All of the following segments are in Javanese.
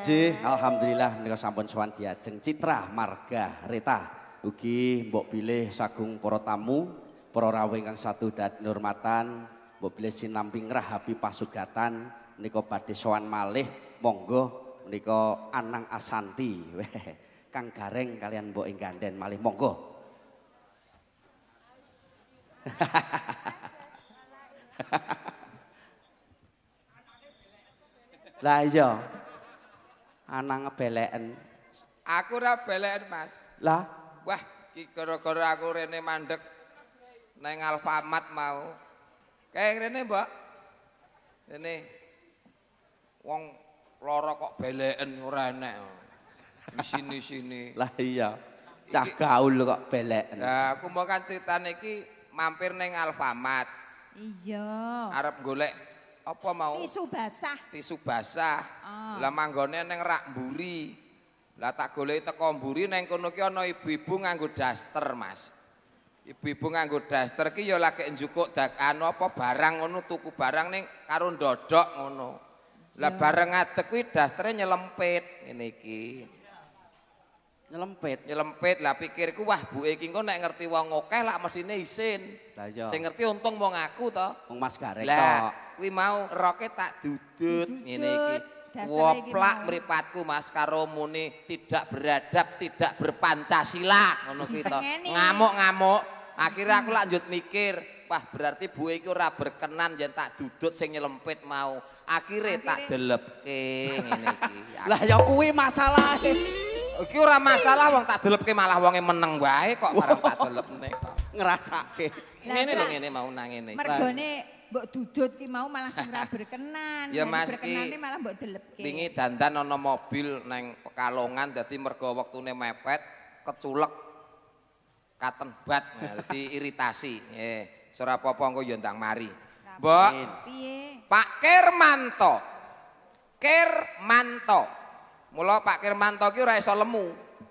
Jih, alhamdulillah menika sampun sowan diajeng Citra Marga Reta. Ugi mbok bilih sagung para tamu, para rawuh ingkang satu nurmatan, mbok bilih sinambi ngrahapi pasugatan menika badhe sowan malih. Monggo menika Anang Asanti. Kang Gareng kalian mbok ing ganden malih monggo. Lah iya. Anang ngebeleken. Aku ora beleken, Mas. Lah, wah, iki gara-gara aku rene mandek nang Alfamart mau. Kayak rene, Mbak. Rene wong lara kok beleken ora enek. Di sini-sini. Lah iya. Cah gaul kok beleken. Lah, aku mau kan critane iki mampir nang Alfamart. Iya. Arep golek apa mau? Tisu basah. Tisu basah. Lah manggone nang rak mburi. Lah tak goleki teko mburi nang kono ki ana ibu-ibu nganggo daster, Mas. Ibu-ibu nganggo daster ki ya lagi njukuk anu apa barang ngono, tuku barang ning karo ndodok ngono. Lah bareng ngadeg kuwi dastere nyelempit ngene iki. Nyelempit lah pikirku wah buke iki engko nek ngerti wong akeh lak mesine isin. Lah iya. Sing ngerti untung wong aku to. Wong Mas Garek tok. Lah kuwi mau roke tak dudut ngene iki. Woplak mripatku Mas karo muni tidak beradab, tidak berpancasila ngono ki to. Ngamuk-ngamuk. Akhirnya aku lanjut mikir, wah berarti buke iki ora berkenan yen tak dudut sing nyelempit mau. Akhirnya tak delepke ngene iki. Lah ya kuwi masalahe. Iki ora masalah wong tak delepke malah wonge meneng wae kok barang tak delepne kok. Ngrasake. Ngene lho ngene mau nang ngene. Mergone mbok dudut ki mau malah sing ora berkenan. Ya Mas berkenane malah mbok delepke. Wingi dandan ana mobil nang Pekalongan dadi mergo wektune mepet keculek katen bat dadi iritasi. Nggih, ora apa-apa engko ya ndang mari. Mbok. Piye? Pak Kirmanto. Kirmanto. Mula Pak Kirmanto ki ora iso lemu.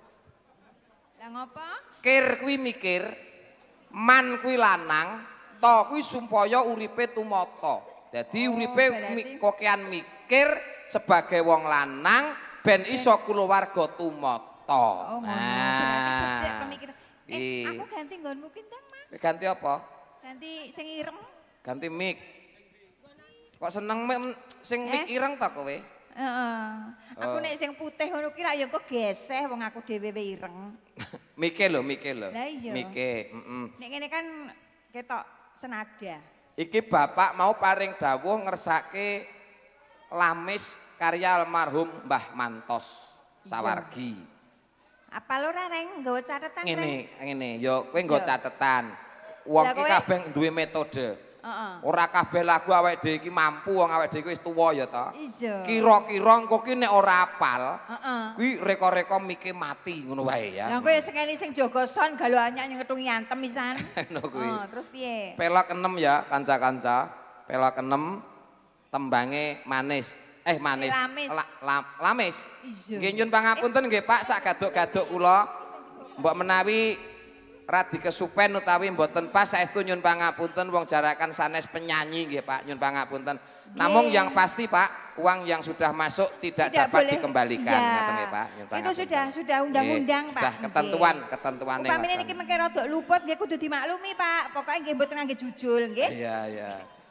Lah ngopo? Kir kuwi mikir, man kuwi lanang, to kuwi sumpaya uripe tumata. Dadi uripe kokean mikir sebagai wong lanang ben iso kulawarga tumata. Oh, berarti becik pemikiran. Aku ganti nggonmu ki ndang, Mas. Ganti apa? Ganti sing ireng. Ganti mik. Kok seneng sing mik ireng ta kowe? Heeh. Aku nek sing putih ngono ki lak ya kok geseh wong aku dhewe ireng. Mike lho, mike lho. Lah iya. Mike, Nek ngene kan ketok senada. Iki bapak mau paring dawuh ngersake lamis karya almarhum Mbah Mantos Sawargi. Apa lho Reng nggawa catetan Reng? Ngene, ya kowe nggo catetan. Wong iki kabeh duwe metode. Ora kabeh lagu awake dhewe iki mampu wong awake dhewe wis tuwa ya to. Iya. Kira-kira engko ki nek ora apal, kuwi reka-reka mike mati ngono wae ya. Lah kowe sekali sing jaga son galo anyak ngetungi antem pisan. Ngono kuwi. Terus piye? Pelok 6 ya kanca-kanca. Pelok 6 tembange manis. Manis. Lamis. Nggih nyun pangapunten nggih Pak sak gaduk-gaduk kula. Mbok menawi radi kesupen utawi mboten pas saestu nyun pangapunten wong jarakan sanes penyanyi nggih Pak nyun pangapunten. Namun yang pasti Pak uang yang sudah masuk tidak dapat boleh dikembalikan ngoten nggih Pak nyun pangapunten. Itu sudah undang-undang Pak. Sudah ketentuane. Upamine niki mengke rada luput nggih kudu dimaklumi Pak. Pokoke nggih mboten ngangge jujul nggih. Iya iya.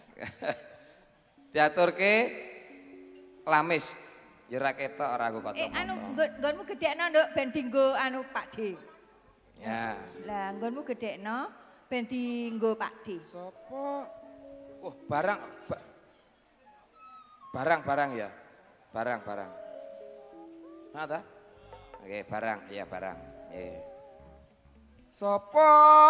Diaturke lamis. Ya ora ketok ora aku kok. Anu nggonmu gedhekno nduk ben dienggo anu Pak D. Ya. Lah nggonmu gedhekno ben dienggo Pak D. Sopo? Oh, barang ya. Barang. Nah ta? Oke, barang, iya barang. Nggih. Sopo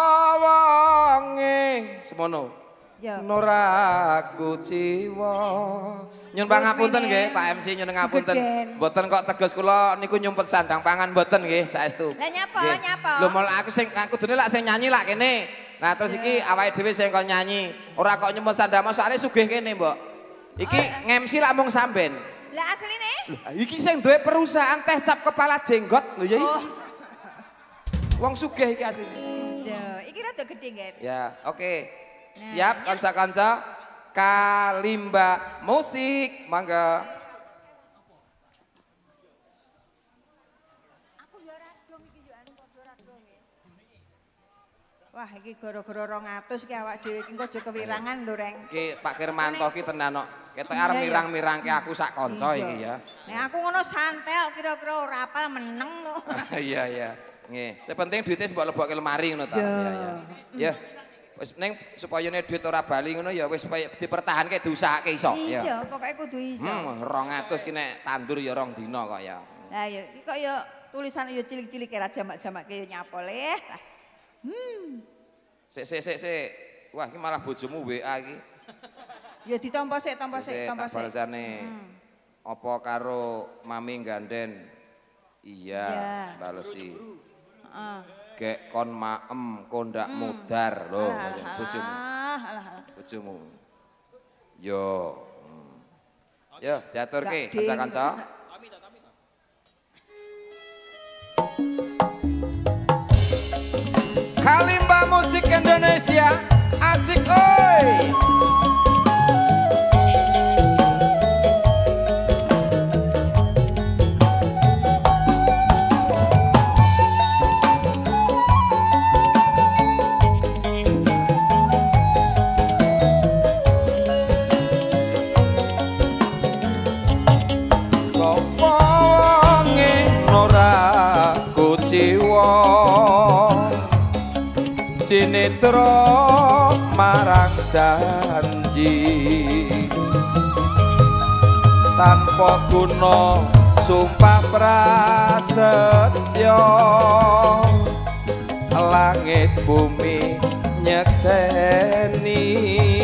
wonge semono? Nuraku jiwa. Nyun pangapunten nggih Pak MC nyun ngapunten. Mboten kok teges kula niku nyumpet sandang pangan mboten nggih saestu. Lah nyapa? Lho malah aku sing kudune lak sing nyanyi lak kene. Nah terus iki awake dhewe sing kok nyanyi. Ora kok nyumpet sandang soalé sugih kene, Mbok. Iki ngemsi lak mung samben. Lah asline? Iki sing duwe perusahaan teh cap kepala jenggot lho ya iki. Wong sugih iki asline. Iya, iki rada gedhe nggih. Ya, oke. Siap kanca-kanca kalimba musik mangga. Wah, iki gara-gara 200 ki awak dhewe iki aja kewirangan lho, Reng. Iki Pak Kirmanto ki tenan kok. Ketok arep mirang-mirangke aku sak kanca iki ya. Nek aku ngono santel kira-kira ora apal meneng lho. Iya iya. Nggih, sing penting duite mbok lebokke lemari ngono ta. Iya iya. Ya. Wis ning supaya nek duit ora bali ngono ya wis supaya dipertahanke diusahake iso ya. Iya, pokoke kudu iso. 200 ki nek tandur ya 2 dina kok ya. Lah ya iki kok ya tulisan ya cilik-cilik ra jamak-jamake ya nyapol ya. Sik. Wah, iki malah bojomu WA iki. Ya ditampa sik, tampa sik. Balesane. Apa karo Mami ganden? Iya, balesi. Heeh. Gek kon maem kondak mudar lho bojomu. Bojomu. Yo. Yo, diaturke kanca-kanca. Kalimba musik Indonesia asik oi. Sopo wonge ora kuciwa Cinitra marang janji tanpa guna sumpah prasetya langit bumi nyekseni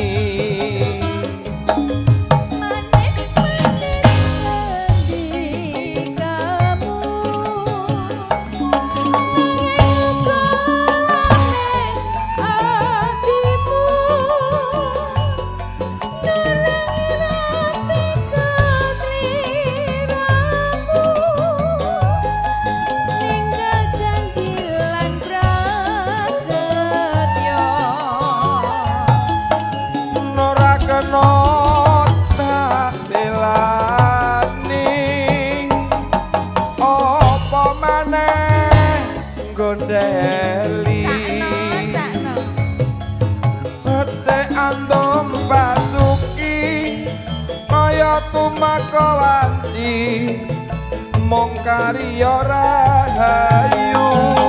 gondeli Ece andom basuki kaya tumaka wanci mung karya rahayu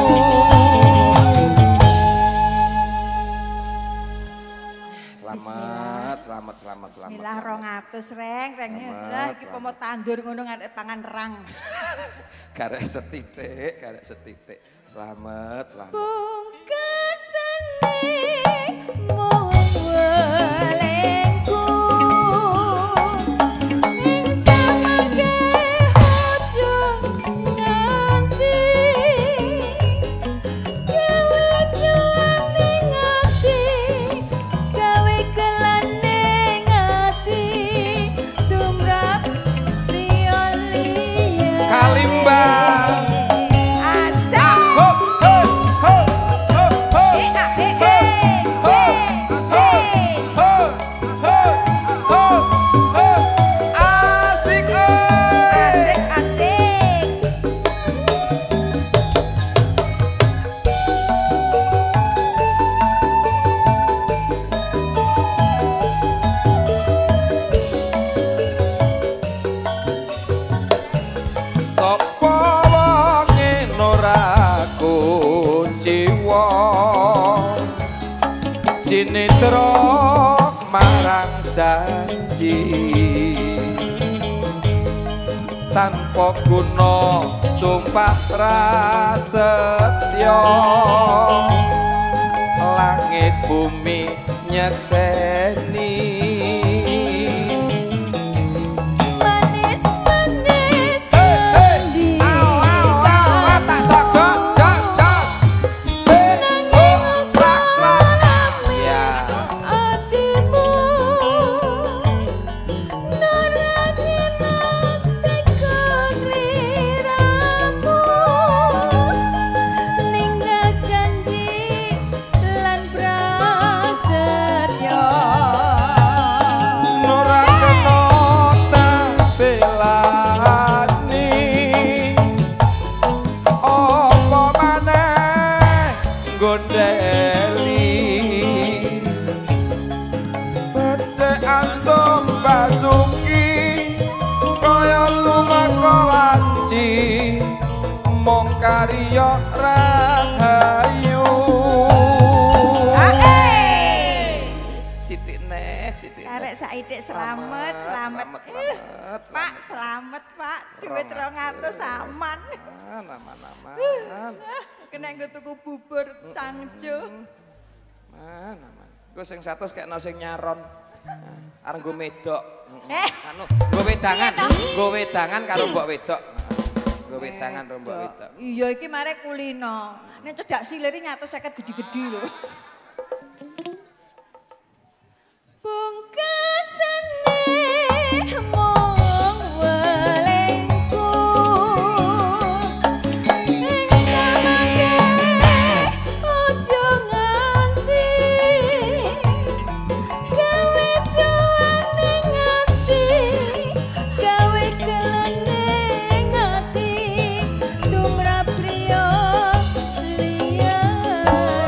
Selamat. Bismillah 200 reng. Lah iki pomo tandur ngono nganti pangan rang. Garek setitik. Selamat. Pungkasane mung welengku ing samangke aja nanti gawe juang ning ati gawe kelane ngati tumrap priya liya Kalimba Cinitra marang janji tanpa guna sumpah prasetya langit bumi nyekseni sithik neh, sithik. Karek saithik selamat. Pak, selamat, Pak. Duit 200 aman. Aman. Kena nggo tuku bubur cangcu. Aman. Gue sing 100 kekno sing nyaron. Arep nggo medok. Anu, nggo wedangan karo mbok wedok. Nggo wedangan karo mbok wedok. Iya iki mare kulino. Nek cedak silir 150 gede-gede lho. Pungkasane mung welengku ing samangke ojo nganti gawe cuane ngati gawe kelene ngati tumrap priya liyane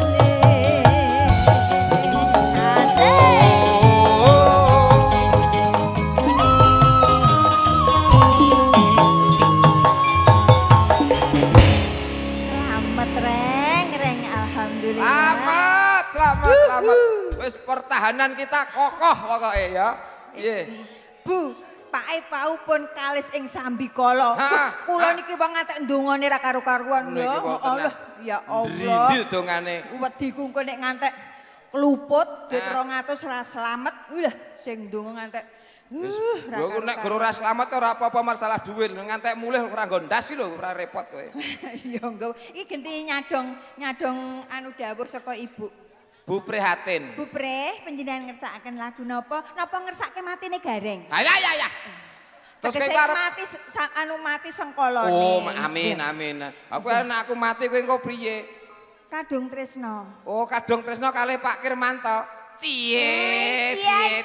Selamat. Wis pertahanan kita kokoh pokoke ya. Nggih. Bu, Pak Pau pun kalis ing Sambikala. Kula niki wong ngantek ndongane ra karo-karuan ya. Allah, ya Allah. Drindil dongane. Wedi ku engko nek ngantek keluput duit 200 ra slamet. Lah sing ndonga ngantek Gue nek guru ora slamet ora apa-apa masalah duit. Ngantek mulih ora nggo ndas iki lho, ora repot kowe. Ya engko iki genti nyadong anu dawuh saka Ibu. Bu Prihatin. Bu Pre, panjenengan ngersakaken lagu napa? Napa ngersake matine Gareng? Ya. Terus kowe arep mati sengkolone. Oh, amin. Aku nek aku mati kowe engko priye? Kadung Tresno. Oh, Kadung Tresno kalih Pak Kirmanto. Cie.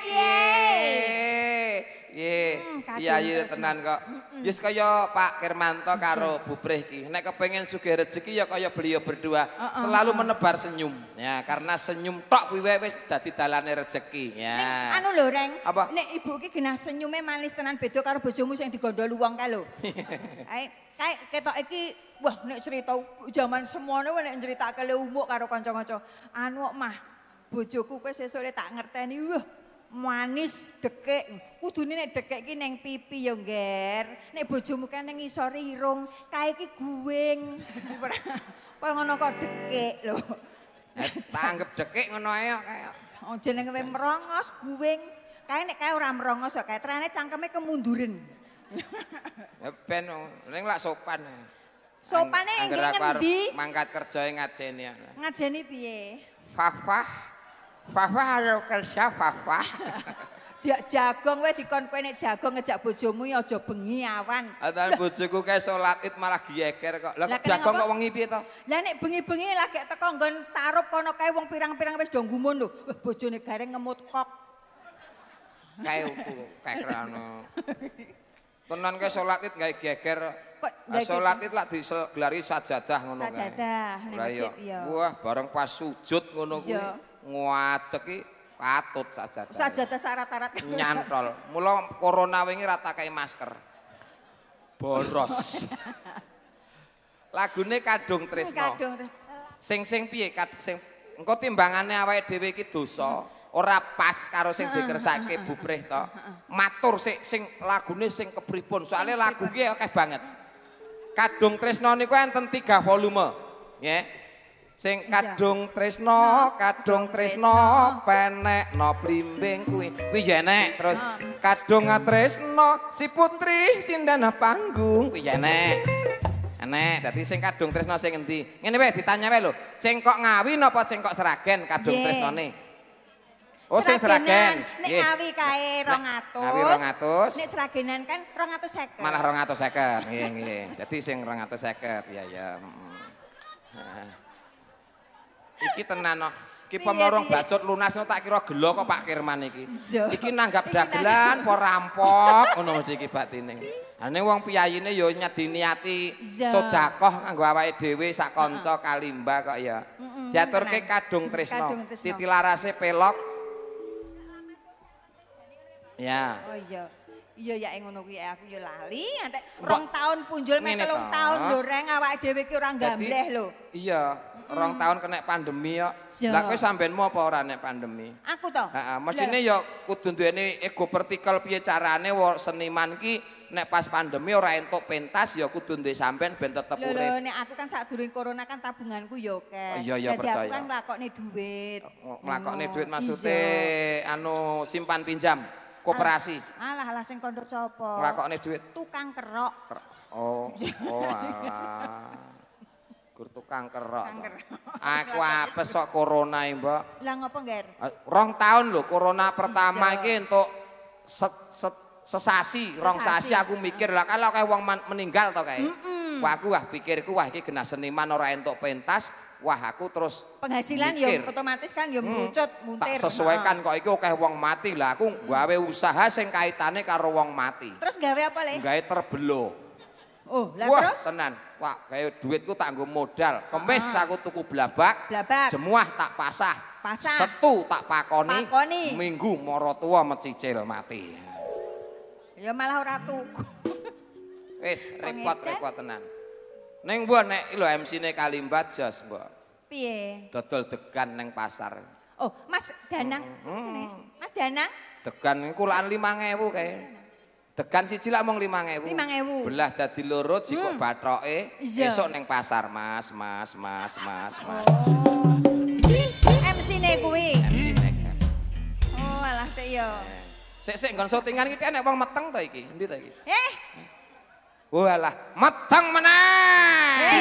Iya tenan kok. Wis kaya Pak Kirmanto karo Bu Prih iki. Nek kepengin sugih rezeki ya kaya beliau berdua, selalu menebar senyum. Ya, karena senyum tok kuwi wis dadi dalane rezeki. Ya. Anu lho, Reng. Apa? Nek ibu iki genah senyume manis tenan beda karo bojomu sing digondol wong kae lho. Kae ketok iki wah nek cerita jaman semono nek nceritake le umuk karo kanca-kanca. Anu kok mah bojoku kowe sesuk tak ngerteni wah manis dekek kudune nek dekek iki ning pipi ya ngger nek bojomu kan ning ngisor irung kae iki guwing kowe ngono kok dekek lho tanggep dekek ngono ae kaya jenenge kowe merongos guwing kae nek kae ora merongos kok kae trane cangkeme kemunduren ya ben ning lak sopan sopane ngendi mangkat kerjae ngajeni piye Fafah ayo kerja Fafah. Diak jagong kowe dikon kowe nek jagong ngejak bojomu ya aja bengi awan. Adan bojoku kae salat Id malah geger kok. Lah jagong kok wengi piye to? Lah nek bengi-bengi lagi teko nggon tarup kono kae wong pirang-pirang wis do ngumun lho. Bojone Gareng ngemut kok. Kae kerano. Tenan kae salat Id gawe geger. Salat Id lak digelari sajadah ngono kae. Sajadah ning masjid ya. Wah, bareng pas sujud ngono kuwi. Ngadeg iki patut sajadah. Sajadah syarat-syarat nyantol. Mula corona wingi ra tak kei masker. Boros. Lagune Kadung Tresno. Sing piye? Sing engko timbangane awake dhewe iki dosa, ora pas karo sing dikersake Bu Prih to. Matur sing lagune sing kepripun? Soale lagu iki akeh banget. Kadung Tresno niku enten 3 volume. Nggih. Sing Kadung Tresno penekno blimbing kuwi ya nek terus Kadung Tresno si putri sindana panggung kuwi ya nek dadi sing Kadung Tresno sing endi ngene wae ditanya wae lho Cengkok Ngawi napa Cengkok Seragen Kadung Tresnone oh sing Seragen nek Ngawi kae 200 Ngawi 200 nek Seragenan kan 250 malah 250 nggih dadi sing 250 ya iki tenan no. Iki pemorong bacot lunas tak kira gelo kok Pak Kirman iki. Iki nanggap dagelan apa rampok ngono mesti iki batine. Ane wong piyayine ya nyadiniati sedekah kanggo awake dhewe sak kanca kalimba kok ya. Diaturke Kadung Tresno. Titilarase pelok. Ya. Oh iya. Iya ya ngono kuwi aku ya lali, antek 2 tahun punjul mek 3 tahun lho reng awake dhewe ki ora gambleh lho. Iya, 2 tahun kena pandemi ya. Lah kowe sampeanmu apa ora nek pandemi? Aku to. Heeh, mestine ya kudu duweni ego vertikal piye carane seniman ki nek pas pandemi ora entuk pentas ya kudu duwe sampean ben tetep urip. Lho nek aku kan sadurunge corona kan tabunganku ya akeh. Iya percaya. Jadi aku kan nglakokne dhuwit. Nglakokne dhuwit maksude anu simpan pinjam. Koperasi. Alah sing kondok sapa? Nglakokne dhuwit. Tukang kerok. Oh alah. Gur tukang kerok. Aku apes kok corona iki, Mbak. Lah ngopo, Ngger? 2 tahun lho corona pertama iki entuk sesasi, 2 sasi aku mikir lah kalau kayak wong meninggal to kae. Wah aku pikirku wah iki kena seniman ora entuk pentas. Wah aku terus penghasilan ya otomatis kan ya mucut muntir. Tak sesuaikan kok iki akeh wong mati lah aku gawe usaha sing kaitane karo wong mati. Terus gawe apa Le? Gawe terbelo. Oh, lah wah, terus? Tenan. Wah, gawe duitku tak nggo modal. Kemis aku tuku blabak. Jemuah tak pasah. Setu tak pakoni. Minggu mara tuwa mecicil mati. Ya malah ora tuku. Wis repot tenan. Ning mbok nek lho MC-ne Kalimbat jos mbok. Piye? Dodol degan ning pasar. Oh, Mas Danang. Mas Danang? Degan iku kulaan 5.000 kae. Degan siji lak mung 5.000. 5.000. Belah dadi loro jikok bathoke esuk ning pasar, Mas. Oh. MC-ne kuwi. MC-ne. Oh, alah teh ya. Sik nggon syutingan iki nek wong meteng to iki. Endi to iki? Walah, meteng meneh.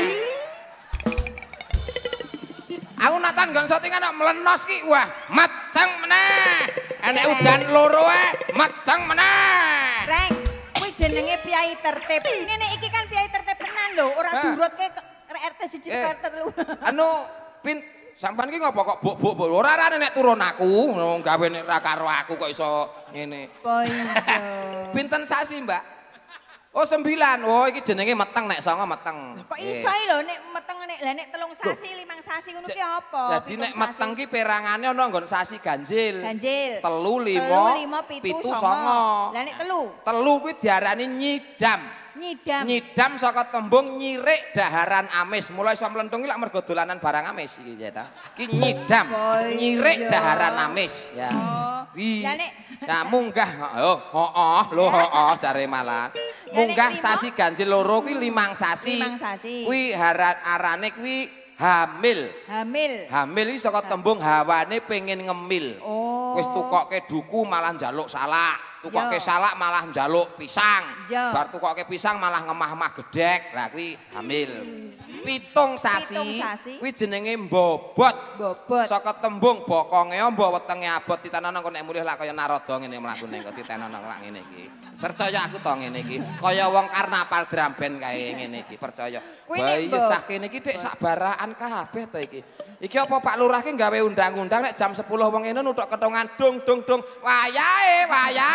Aku natan nggon syutingan kok melenos ki. Wah, meteng meneh. Enek udan loro meteng meneh. Reng, kuwi jenenge Piai Tertib. Nek iki kan Piai Tertib tenan lho, ora durutke RT 1 ke RT 3. Anu sampean ki ngopo kok buk ora arane nek turun aku gawe nek ra karo aku kok iso ngene. Oh iya. Pinten sasi, Mbak? Oh 9. Oh iki jenenge meteng nek songo meteng. Kok iso lho nek meteng nek lah nek 3 sasi 5 sasi ngono ki apa? Jadi nek meteng ki perangane ana nggon sasi ganjil. 3, 5, 7, 9. Lah nek 3? 3 kuwi diarani nyidam. Nyidam saka tembung nyirik daharan amis. Mulai iso mlentung iki lak mergo dolanan barang amis iki ya ta. Ki nyidam, nyirik daharan amis ya. Lah nek munggah heeh jare malah. Munggah sasi ganjil loro kuwi 5 sasi. Kuwi arane kuwi hamil. Hamil iki saka tembung hawane pengen ngemil. Wis tukokke duku malah njaluk salak. Tukokke salak malah njaluk pisang. Bar tukokke pisang malah ngemah-emah gedhek. Lah kuwi hamil. 7 sasi kuwi jenenge mbobot. Saka tembung bokonge amba wetenge abot titenono kok nek mulih lak kaya narada ngene mlakune kok titenono lak ngene iki. Percaya aku to ngene iki. Kaya wong karnaval drum band kae ngene iki, percaya. Bayi cah kene iki dik sak baraan kabeh to iki. Iki apa Pak Lurah ki gawe undang-undang nek jam 10 wong ngene nuthuk ketongan dung. Wayahe.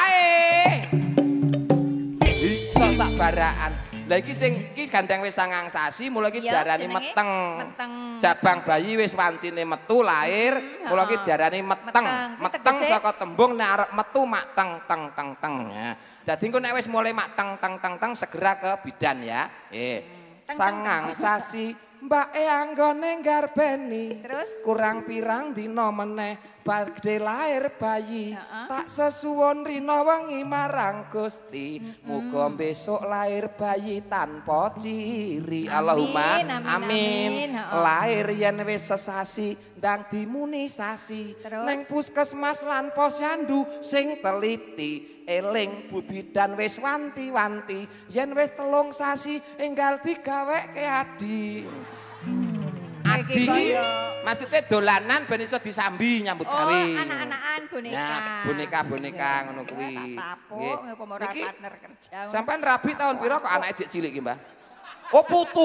Iso sak baraan. Lah iki sing iki gandeng wis 9 sasi, mula iki diarani meteng. Jabang bayi wis wancine metu lahir, mula iki diarani meteng. Meteng saka tembung nek arep metu mak teng. Ya. Dadi engko nek wis mulai mak teng segera ke bidan ya. 9 sasi mbake anggone garbeni. Kurang pirang dina meneh badhe lair bayi. Tak sesuwun rina wengi marang Gusti. Muga besok lahir bayi tanpa ciri. Allahumma amin. Lahir yen wis sesasi ndang dimunisasi. Neng puskesmas lan posyandu sing teliti. Eling Bu Bidan wis wanti-wanti yen wis 3 sasi enggal digaweke adi. Adi maksudnya dolanan ben iso disambi nyambut gawe. Oh, anak-anakan boneka. Ya, boneka ngono kuwi. Nggih. Apa ora partner kerja. Sampeyan rabi tahun pira kok anake jek cilik iki, Mbah? Oh, putu.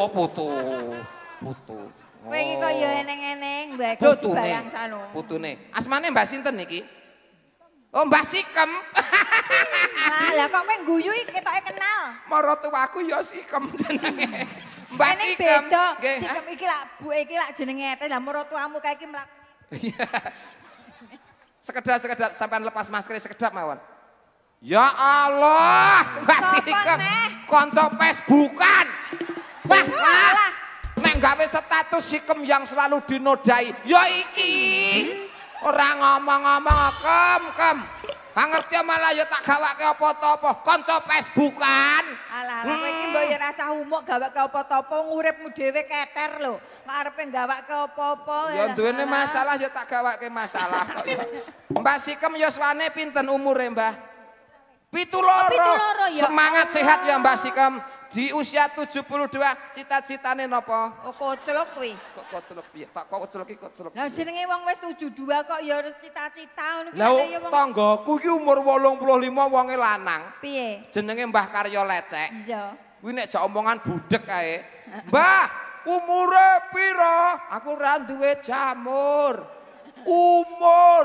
Kowe iki kok ya eneng-eneng mbagi barang sano. Putune. Asmane Mbah sinten niki? Oh, Mbah Sikem. Lah kok kowe guyu iki ketoke kenal. Maratuwaku ya Sikem jenenge. Mbah Sikem. Sikem iki lak buke iki lak jenenge Ete. Lah maratuwamu kae iki mlaku. Sekedap sampean lepas masker sekedap mawon. Ya Allah, Mbak Sikem, konco Facebookan. Wah, nek gawe status Sikem yang selalu dinodai, ya iki. Ora ngomong-ngomong kem. Ngerti malah ya tak gawake apa-apa, konco Facebookan. Alah, kowe iki mbok ya rasa humuk gawake apa-apa, nguripmu dhewe keter lho. Arepe gawake apa-apa. Ya duwene masalah ya tak gawake masalah kok ya. Mbak Sikem ya suwane pinten umure, Mbah? 7 loro. Semangat sehat ya Mbak Sikem. Di usia 72 cita-citane napa? Oh koclok kuwi. Kok koclok piye? Tak kok koclok iki koclok. Lah jenenge wong wis 72 kok ya cita-cita ngono ki. Lah tanggaku iki umur 85 wonge lanang. Piye? Jenenge Mbah Karyo Lecek. Iya. Kuwi nek jak omongan budek kae. Mbah, umure pira? Aku ora duwe jamur. Umur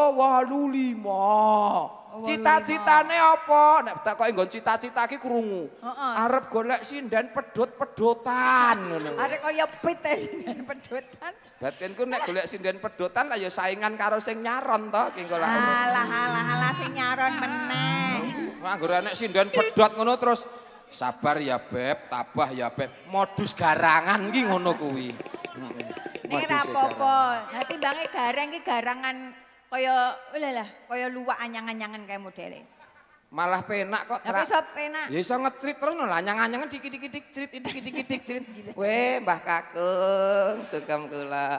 85. Cita-citane apa? Nek takoki nggon cita-cita iki krungu. Arep golek sinden pedhot-pedhotan ngono. Arek kaya pit sinden pedhotan. Batinku nek golek sinden pedhotan lah ya saingan karo sing nyaron to ki engko lak. Alah sing nyaron meneh. Anggere nek sinden pedhot ngono terus sabar ya Beb, tabah ya Beb. Modus garangan ki ngono kuwi. Nek ora apa-apa. Lah timbange garang ki garangan kaya kaya luwak anyang-anyangan kayak modele. Malah penak kok. Tapi iso penak. Ya iso ngecrit terus lho, anyang-anyangan dikit-dikit crit, dikit-dikit crit. Weh, Mbah Kakung, sugeng kula.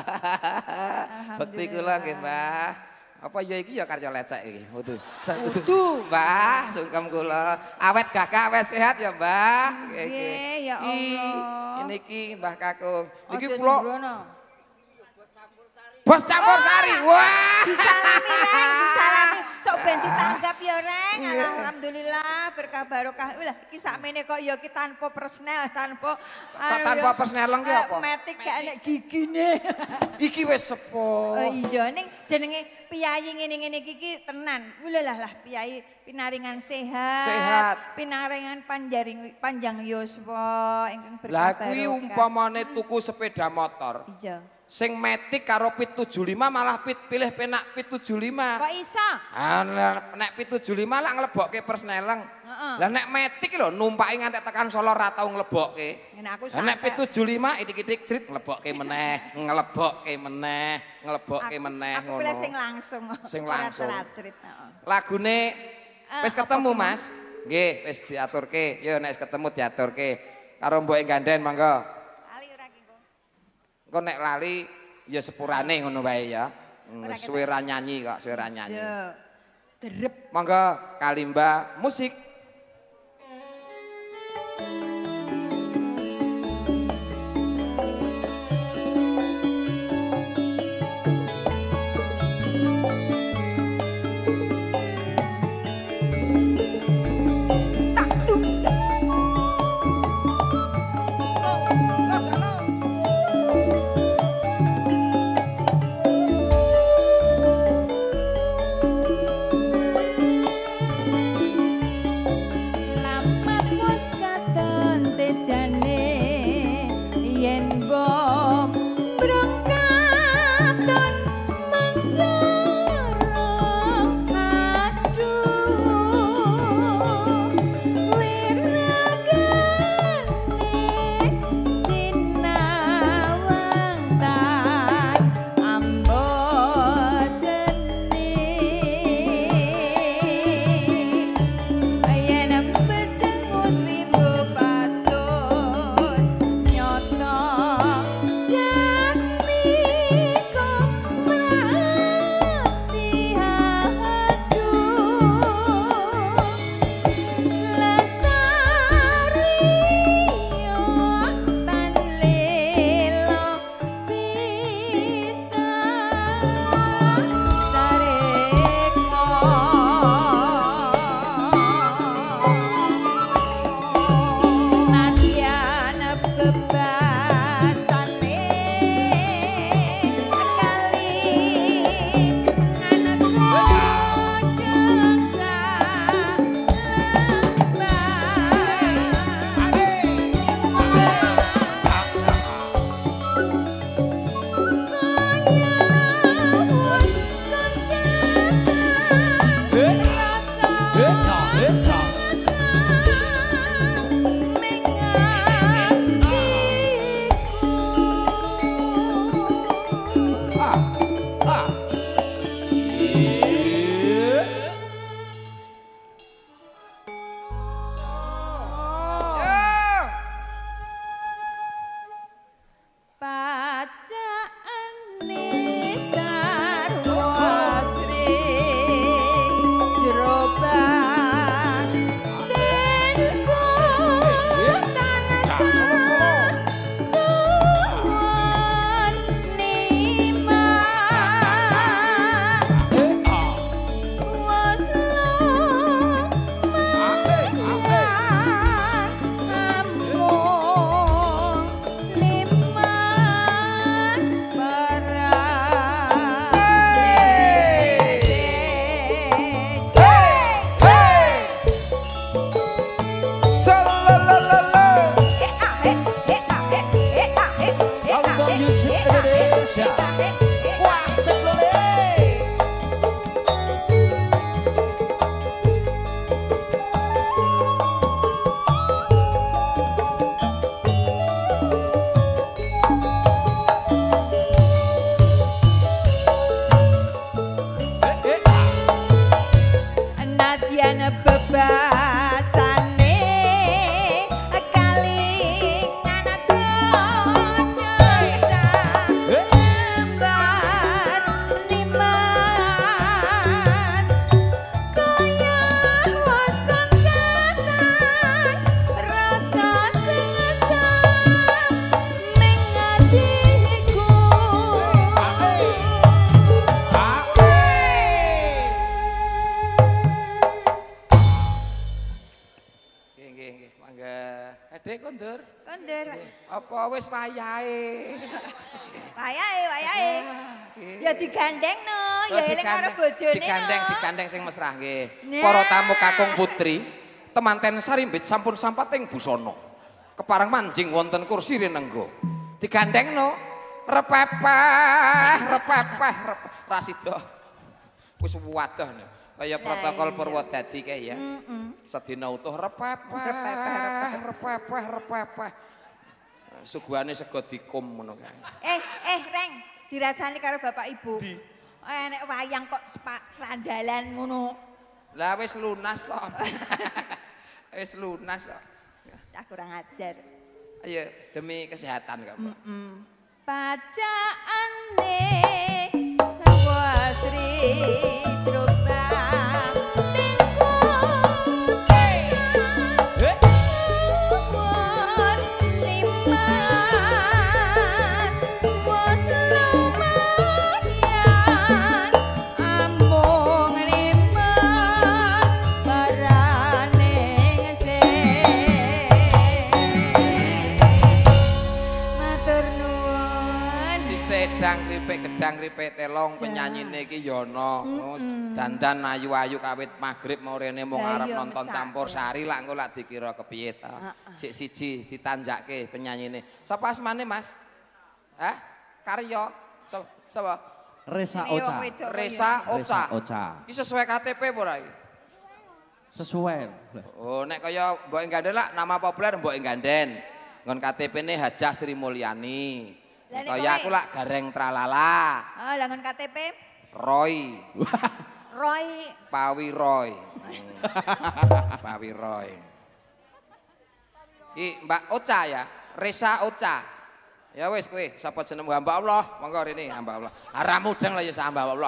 Bekti kula nggih, Mbah. Apa ya iki ya Karyo Lecek iki? Wudu. Mbah, sugeng kula. Awet gagah, awet sehat ya, Mbah. Nggih, ya Allah. Niki Mbah Kakung. Niki kula Bos campur sari, wah. Disalami Reng, disalami. Sok ben ditanggap ya Reng. Alhamdulillah berkah barokah. Lah iki sakmene kok ya ki tanpa persnel, tanpa persneleng ki apa? Metik gak enek gigine. Iki wis sepo. Iya ning jenenge piyayi ngene-ngene iki tenan. Lah piyayi pinaringan sehat. Pinaringan panjang yuswa ingkang berkah barokah. Lah kuwi umpamane tuku sepeda motor. Iya. Sing metik karo pit 75 malah pilih penak pit 75. Kok iso? Nek pit 75 lah nglebokke persneleng. Lah nek metik lho numpaki nganti tekan Solo ra tau nglebokke. Nek pit 75 idik-idik crit nglebokke meneh, nglebokke meneh ngono. Aku pilih sing langsung. Sing langsung. Lagune wis ketemu Mas? Nggih, wis diaturke. Yo nek ketemu diaturke. Karo mboke gandhen monggo. Kok nek lali ya sepurane ngono wae ya. Suwe ra nyanyi kok, suwe ra nyanyi. Derep. Monggo kalimba musik. Kondur. Apa wis wayahe? Wayahe. Ya digandengno, ya eling karo bojone. Digandeng sing mesra nggih. Para tamu kakung putri, temanten sarimbit sampun sampating busana. Kepareng manjing wonten kursi rinengga. Digandengno, repepeh. Rasida. Wis wadah nih. Kaya protokol Purwodadi kae ya. Sedina utuh repepeh. Suguhane sego dikum ngono kae. Reng, dirasani karo bapak ibu. Nek wayang kok serandalan ngono. Lah wis lunas kok. Wis lunas kok. Tak kurang ajar. Ayo demi kesehatan kamu. Bacaane wasri jrombang gedang kripik telong penyanyine iki ya ana. Dandan ayu-ayu kawit magrib mau rene mung arep nonton campur sari lak engko lak dikira kepiye ta. Sik siji ditanjakke penyanyine. Sapa asmane Mas? Hah? Karya. Sapa? Resa Ocha. Resa Ocha. Iki sesuai KTP apa ora iki? Sesuai. Oh, nek kaya Mbok Engganden lak nama populer Mbok Engganden. Ngon KTP-ne Hajah Sri Mulyani. Kaya aku lak Gareng Tralala. Oh, langon KTP? Roy. Pawi Roy. Iki Mbak Ocha ya, Resa Ocha. Ya wis kowe sapa jeneng hamba Allah? Monggo rene hamba Allah. Ara mudeng lah ya hamba Allah.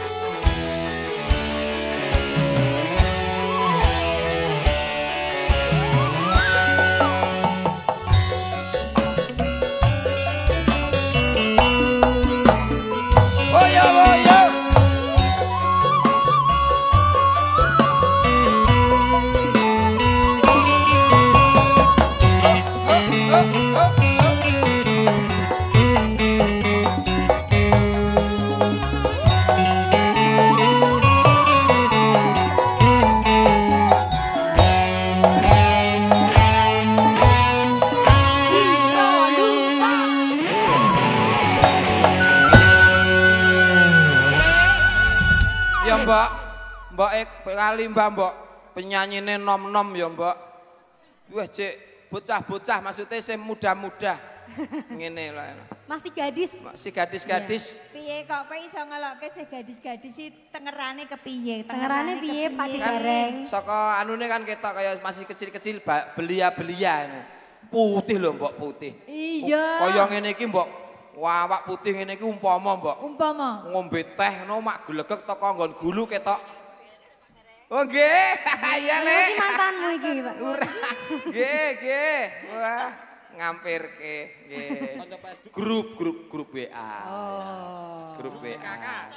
Kali Mbak penyanyine nom-nom ya Mbak. Wah cek bocah-bocah maksudnya sing muda-muda. Ngene lah. Masih gadis. Masih gadis-gadis. Piye kok kowe iso ngelokke sing gadis-gadis iki tengerane kepiye? Tengerane piye Pak Digareng? Saka anune kan ketok kaya masih kecil-kecil belia-belia. Putih lho Mbak, putih. Iya. Kaya ngene iki Mbak. Wawak putih ngene iki umpama Mbak. Umpama ngombe teh no mak glegek teko nggon gulu ketok. Oh nggih, iya Le. Iki mantanmu iki, Pak. Nggih. Wah, ngampirke nggih. Grup WA. Oh. Grup WA.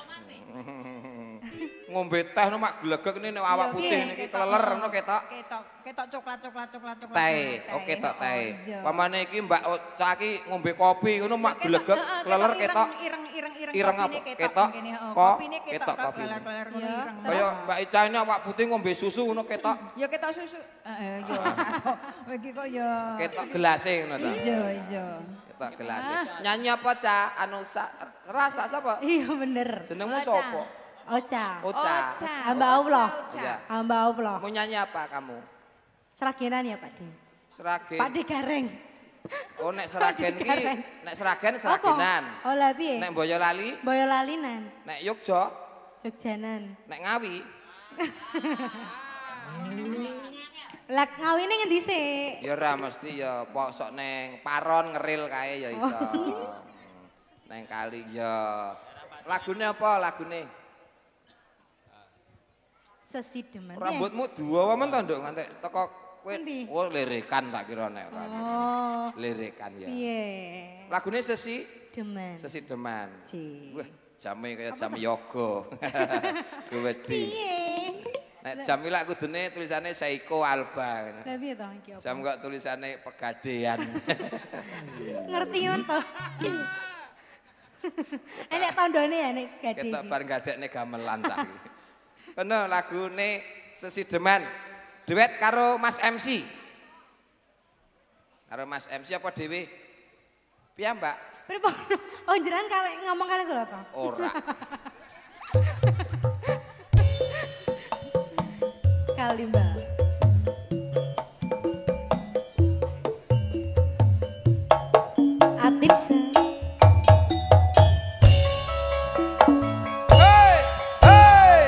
Ngombe teh no mak glegek nek awak putih niki kleler ngono ketok. Ketok coklat. Teh, oke tok teh. Pamane iki Mbak Ocha iki ngombe kopi ngono mak glegek kleler ketok. Ireng apa? Ketok. Kopine ketok kleler ngono ireng. Kaya Mbak Ica ini awak putih ngombe susu ngono ketok. Ya ketok susu. Heeh, yo. Iki kok ya ketok gelase ngono ta. Iya. Ketok gelase. Nyanyi apa Ca? Anu rasa sapa? Iya bener. Jenengmu sapa? Ocha. Hamba Allah. Iya. Hamba Allah. Mau nyanyi apa kamu? Seragenan ya Pak Di. Seragen. Pak Digareng. Oh nek seragen iki, nek seragen seragenan. Oh lah piye? Nek Boyolali? Boyolalinan. Nek Yogja? Jogjanan. Nek Ngawi? Lah ngawine ngendi sik? Ya ora mesti ya sok neng Paron ngeril kae ya iso. Neng kali ya. Lagune apa lagune? Sesidemen. Rambutmu dua men to nduk ngantek teko kowe. Endi? Oh lirikan tak kira nek. Oh. Lirikan ya. Piye? Lagune Sesi Demen. Sesi Deman. Ci. Wah, jame kaya jam yoga. Gede. Piye? Nek jam iki lak kudune tulisane Seiko Alba. Lah piye to iki apa? Jam kok tulisane Pegadaian. Ngerti ngono to. Enek tandane ya nek gade. Ketok bar gadekne gamelan cah iki. Kono lagune Sesideman. Duet karo Mas MC. Karo Mas MC apa dhewe? Piye, Mbak? Pripun? Oh, jenengan kali ngomong kali kula to? Ora. Kali, Mbak. Atitsa. Hey! Hey!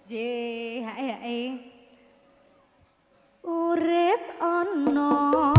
J hae hae. Urip ono